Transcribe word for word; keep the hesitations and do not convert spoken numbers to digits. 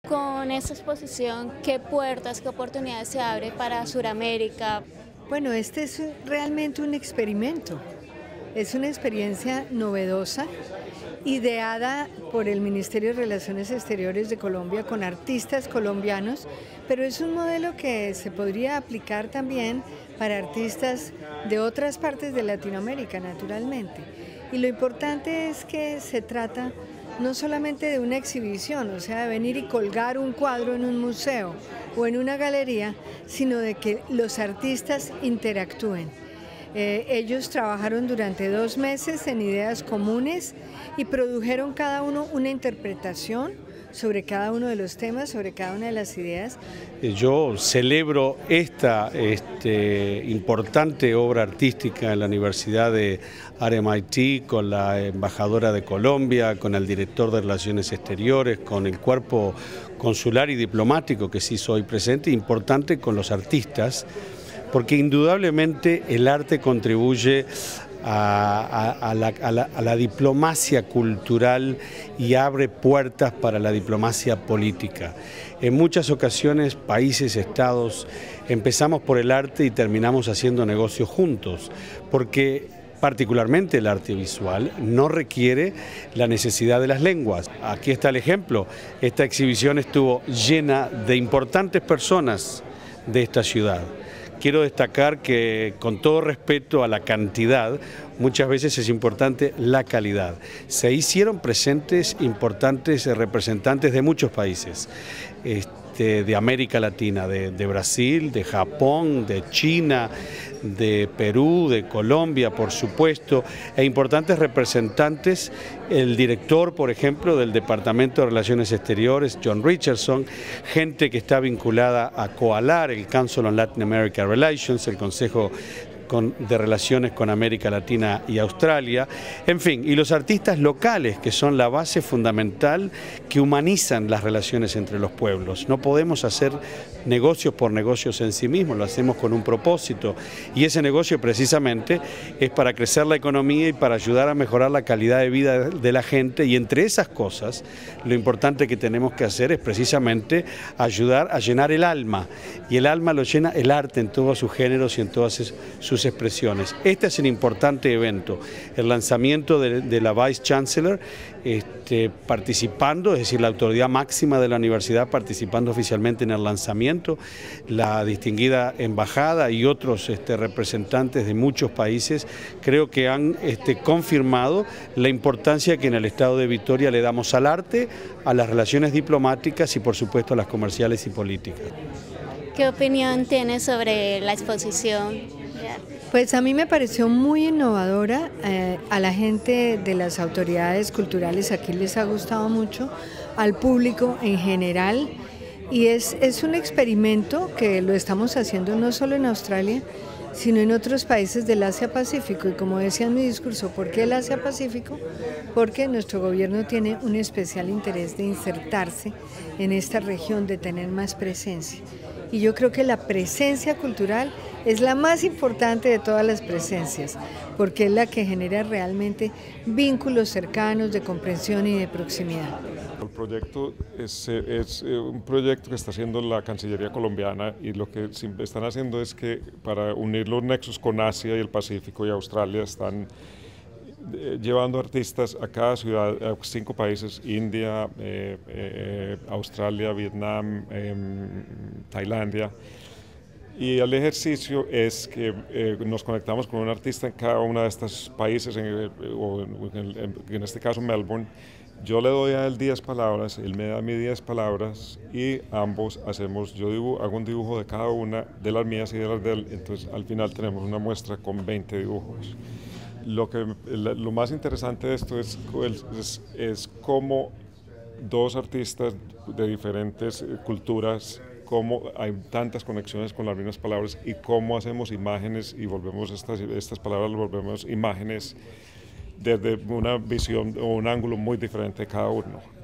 Con esta exposición, ¿qué puertas, qué oportunidades se abre para Sudamérica? Bueno, este es realmente un experimento, es una experiencia novedosa, ideada por el Ministerio de Relaciones Exteriores de Colombia con artistas colombianos, pero es un modelo que se podría aplicar también para artistas de otras partes de Latinoamérica, naturalmente. Y lo importante es que se trata no solamente de una exhibición, o sea, de venir y colgar un cuadro en un museo o en una galería, sino de que los artistas interactúen. Eh, ellos trabajaron durante dos meses en ideas comunes y produjeron cada uno una interpretación sobre cada uno de los temas, sobre cada una de las ideas. Yo celebro esta este, importante obra artística en la Universidad de R M I T con la embajadora de Colombia, con el director de Relaciones Exteriores, con el cuerpo consular y diplomático que sí soy presente, importante con los artistas, porque indudablemente el arte contribuye A, a, a, la, a, la, a la diplomacia cultural y abre puertas para la diplomacia política. En muchas ocasiones, países, estados, empezamos por el arte y terminamos haciendo negocios juntos, porque particularmente el arte visual no requiere la necesidad de las lenguas. Aquí está el ejemplo, esta exhibición estuvo llena de importantes personas de esta ciudad. Quiero destacar que, con todo respeto a la cantidad, muchas veces es importante la calidad. Se hicieron presentes importantes representantes de muchos países, este, de América Latina, de, de Brasil, de Japón, de China, de Perú, de Colombia, por supuesto, e importantes representantes, el director, por ejemplo, del Departamento de Relaciones Exteriores, John Richardson, gente que está vinculada a COALAR, el Council on Latin America Relations, el Consejo Con, de Relaciones con América Latina y Australia, en fin, y los artistas locales, que son la base fundamental que humanizan las relaciones entre los pueblos. No podemos hacer negocios por negocios en sí mismos, lo hacemos con un propósito, y ese negocio precisamente es para crecer la economía y para ayudar a mejorar la calidad de vida de la gente, y entre esas cosas, lo importante que tenemos que hacer es precisamente ayudar a llenar el alma, y el alma lo llena el arte en todos sus géneros y en todas sus expresiones. Este es un importante evento, el lanzamiento de, de la Vice Chancellor este, participando, es decir, la autoridad máxima de la universidad participando oficialmente en el lanzamiento, la distinguida embajada y otros este, representantes de muchos países, creo que han este, confirmado la importancia que en el estado de Victoria le damos al arte, a las relaciones diplomáticas y por supuesto a las comerciales y políticas. ¿Qué opinión tienes sobre la exposición? Pues a mí me pareció muy innovadora, eh, a la gente de las autoridades culturales aquí les ha gustado mucho, al público en general, y es, es un experimento que lo estamos haciendo no solo en Australia, sino en otros países del Asia-Pacífico. Y como decía en mi discurso, ¿por qué el Asia-Pacífico? Porque nuestro gobierno tiene un especial interés de insertarse en esta región, de tener más presencia. Y yo creo que la presencia cultural es la más importante de todas las presencias, porque es la que genera realmente vínculos cercanos de comprensión y de proximidad. El proyecto es, es un proyecto que está haciendo la Cancillería colombiana, y lo que están haciendo es que para unir los nexos con Asia y el Pacífico y Australia están llevando artistas a cada ciudad, a cinco países: India, eh, eh, Australia, Vietnam, eh, Tailandia. Y el ejercicio es que eh, nos conectamos con un artista en cada uno de estos países, en, o en, en este caso Melbourne. Yo le doy a él diez palabras, él me da a mí diez palabras, y ambos hacemos, yo dibujo, hago un dibujo de cada una, de las mías y de las de él, entonces al final tenemos una muestra con veinte dibujos. Lo, que, lo más interesante de esto es, es, es cómo dos artistas de diferentes culturas, cómo hay tantas conexiones con las mismas palabras, y cómo hacemos imágenes y volvemos estas, estas palabras, volvemos imágenes desde una visión o un ángulo muy diferente de cada uno.